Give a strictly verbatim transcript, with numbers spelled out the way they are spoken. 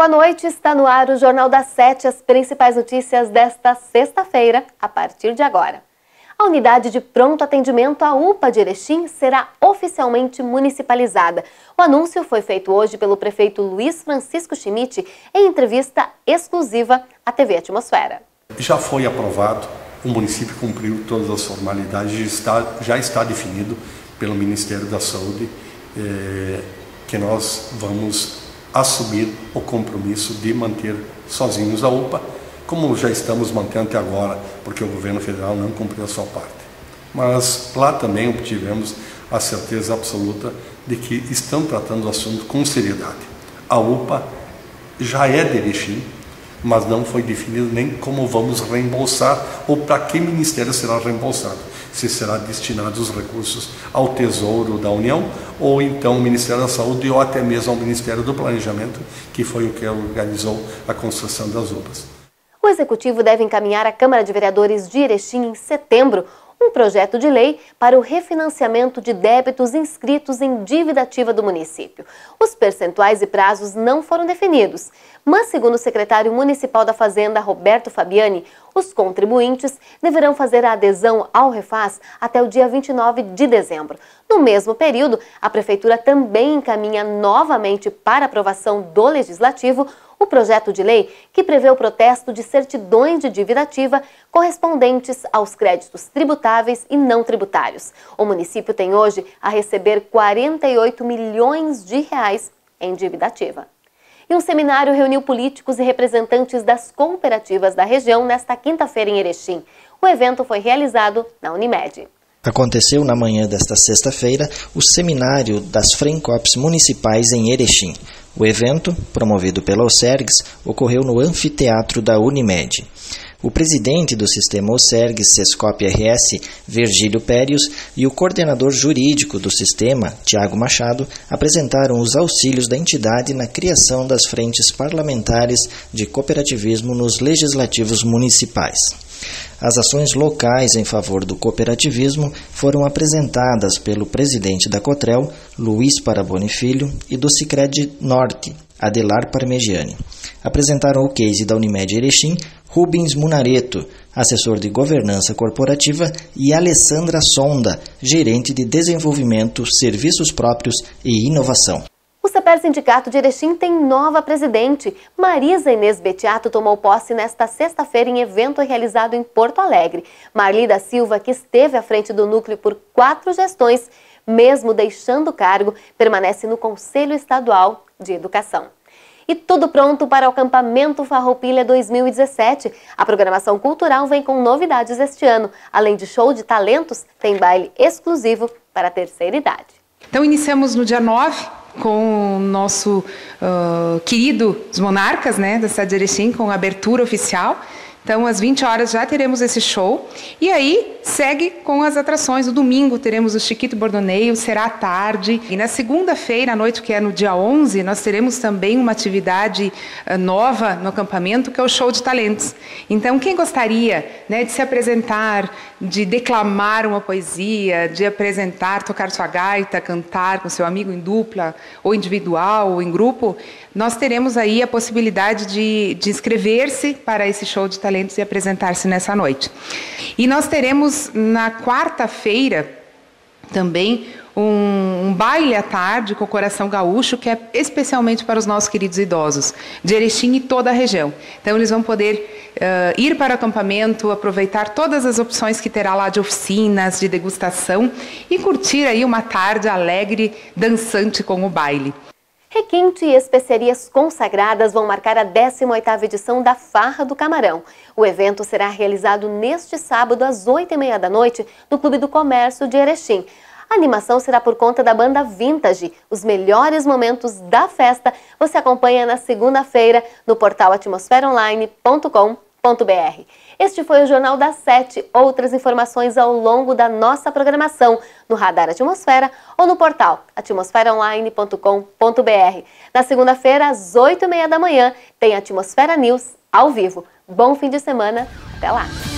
Boa noite, está no ar o Jornal das Sete, as principais notícias desta sexta-feira, a partir de agora. A unidade de pronto atendimento, a U P A de Erechim, será oficialmente municipalizada. O anúncio foi feito hoje pelo prefeito Luiz Francisco Schmidt em entrevista exclusiva à T V Atmosfera. Já foi aprovado, o município cumpriu todas as formalidades, já está, já está definido pelo Ministério da Saúde eh, que nós vamos assumir o compromisso de manter sozinhos a U P A, como já estamos mantendo até agora, porque o governo federal não cumpriu a sua parte. Mas lá também obtivemos a certeza absoluta de que estão tratando o assunto com seriedade. A U P A já é de Erechim, mas não foi definido nem como vamos reembolsar ou para que ministério será reembolsado. Se será destinado os recursos ao Tesouro da União ou então ao Ministério da Saúde ou até mesmo ao Ministério do Planejamento, que foi o que organizou a construção das U P As. O Executivo deve encaminhar à Câmara de Vereadores de Erechim em setembro um projeto de lei para o refinanciamento de débitos inscritos em dívida ativa do município. Os percentuais e prazos não foram definidos, mas, segundo o secretário municipal da Fazenda, Roberto Fabiani, os contribuintes deverão fazer a adesão ao Refaz até o dia vinte e nove de dezembro. No mesmo período, a Prefeitura também encaminha novamente para aprovação do Legislativo o projeto de lei que prevê o protesto de certidões de dívida ativa correspondentes aos créditos tributáveis e não tributários. O município tem hoje a receber quarenta e oito milhões de reais em dívida ativa. E um seminário reuniu políticos e representantes das cooperativas da região nesta quinta-feira em Erechim. O evento foi realizado na Unimed. Aconteceu na manhã desta sexta-feira o seminário das Frencops municipais em Erechim. O evento, promovido pela Osergs, ocorreu no anfiteatro da Unimed. O presidente do sistema Osergs Sescop R S, Virgílio Périos, e o coordenador jurídico do sistema, Tiago Machado, apresentaram os auxílios da entidade na criação das frentes parlamentares de cooperativismo nos legislativos municipais. As ações locais em favor do cooperativismo foram apresentadas pelo presidente da Cotrel, Luiz Paraboni Filho, e do Sicredi Norte, Adelar Parmegiani. Apresentaram o case da Unimed Erechim, Rubens Munareto, assessor de governança corporativa, e Alessandra Sonda, gerente de desenvolvimento, serviços próprios e inovação. O CEPER Sindicato de Erechim tem nova presidente. Marisa Inês Betiato tomou posse nesta sexta-feira em evento realizado em Porto Alegre. Marli da Silva, que esteve à frente do núcleo por quatro gestões, mesmo deixando o cargo, permanece no Conselho Estadual de Educação. E tudo pronto para o acampamento Farroupilha dois mil e dezessete. A programação cultural vem com novidades este ano. Além de show de talentos, tem baile exclusivo para a terceira idade. Então iniciamos no dia nove com o nosso uh, querido Os Monarcas, né, da cidade de Erechim, com a abertura oficial. Então, às vinte horas já teremos esse show. E aí, segue com as atrações. No domingo teremos o Chiquito Bordoneio, será à tarde. E na segunda-feira, à noite, que é no dia onze, nós teremos também uma atividade uh, nova no acampamento, que é o show de talentos. Então, quem gostaria, né, de se apresentar, de declamar uma poesia, de apresentar, tocar sua gaita, cantar com seu amigo em dupla, ou individual, ou em grupo, nós teremos aí a possibilidade de, de inscrever-se para esse show de talentos e apresentar-se nessa noite. E nós teremos na quarta-feira também um, um baile à tarde com o Coração Gaúcho, que é especialmente para os nossos queridos idosos de Erechim e toda a região. Então eles vão poder uh, ir para o acampamento, aproveitar todas as opções que terá lá de oficinas, de degustação e curtir aí uma tarde alegre, dançante com o baile. Requinte e especiarias consagradas vão marcar a décima oitava edição da Farra do Camarão. O evento será realizado neste sábado às oito e meia da noite no Clube do Comércio de Erechim. A animação será por conta da banda Vintage. Os melhores momentos da festa você acompanha na segunda-feira no portal atmosfera online ponto com ponto br. Este foi o Jornal das Sete. Outras informações ao longo da nossa programação no Radar Atmosfera ou no portal atmosfera online ponto com ponto br. Na segunda-feira, às oito e meia da manhã, tem Atmosfera News ao vivo. Bom fim de semana. Até lá!